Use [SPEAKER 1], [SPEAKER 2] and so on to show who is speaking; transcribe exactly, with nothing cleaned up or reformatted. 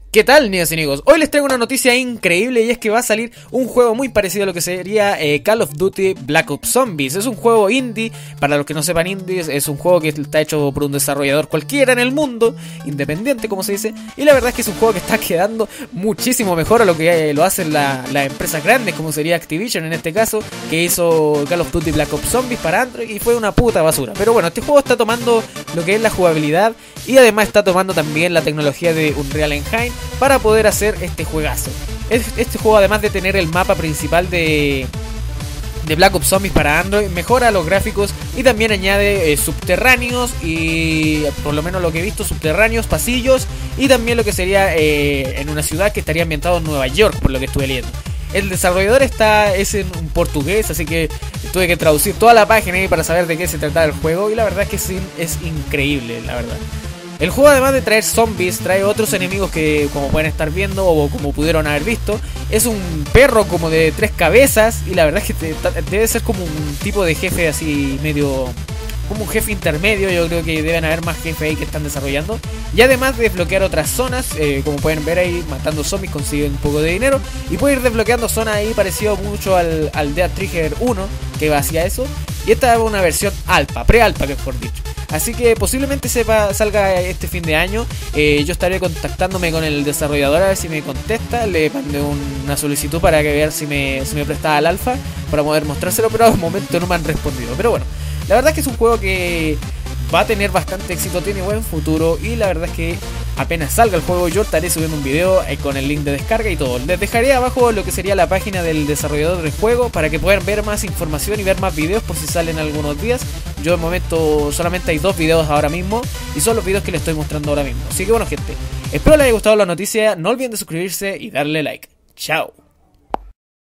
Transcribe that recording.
[SPEAKER 1] ¿Qué tal, niños y niños? Hoy les traigo una noticia increíble y es que va a salir un juego muy parecido a lo que sería eh, Call of Duty Black Ops Zombies. Es un juego indie, para los que no sepan indie, es un juego que está hecho por un desarrollador cualquiera en el mundo, independiente como se dice, y la verdad es que es un juego que está quedando muchísimo mejor a lo que eh, lo hacen las la empresas grandes, como sería Activision en este caso, que hizo Call of Duty Black Ops Zombies para Android y fue una puta basura. Pero bueno, este juego está tomando lo que es la jugabilidad y además está tomando también la tecnología de Unreal Engine para poder hacer este juegazo. Este juego, además de tener el mapa principal de, de Black Ops Zombies para Android, mejora los gráficos y también añade eh, subterráneos y, por lo menos lo que he visto, subterráneos, pasillos y también lo que sería eh, en una ciudad que estaría ambientado en Nueva York, por lo que estuve leyendo. El desarrollador está es en portugués, así que tuve que traducir toda la página ahí para saber de qué se trataba el juego y la verdad es que es, es increíble, la verdad. El juego, además de traer zombies, trae otros enemigos que, como pueden estar viendo o como pudieron haber visto, es un perro como de tres cabezas y la verdad es que te, debe ser como un tipo de jefe así medio, como un jefe intermedio. Yo creo que deben haber más jefes ahí que están desarrollando. Y además de desbloquear otras zonas, eh, como pueden ver ahí, matando zombies consiguen un poco de dinero y pueden ir desbloqueando zonas ahí parecido mucho al, al Death Trigger uno, que hacía eso. Y esta es una versión alfa, pre-alfa que mejor dicho. Así que posiblemente sepa, salga este fin de año. eh, Yo estaré contactándome con el desarrollador a ver si me contesta. Le mandé una solicitud para que vean si me, si me prestaba el alfa para poder mostrárselo, pero al momento no me han respondido. Pero bueno, la verdad es que es un juego que va a tener bastante éxito, tiene buen futuro. Y la verdad es que apenas salga el juego yo estaré subiendo un video eh, con el link de descarga y todo. Les dejaré abajo lo que sería la página del desarrollador del juego para que puedan ver más información y ver más videos por si salen algunos días. Yo de momento solamente hay dos videos ahora mismo y son los videos que les estoy mostrando ahora mismo. Así que bueno, gente, espero les haya gustado la noticia, no olviden de suscribirse y darle like. Chao.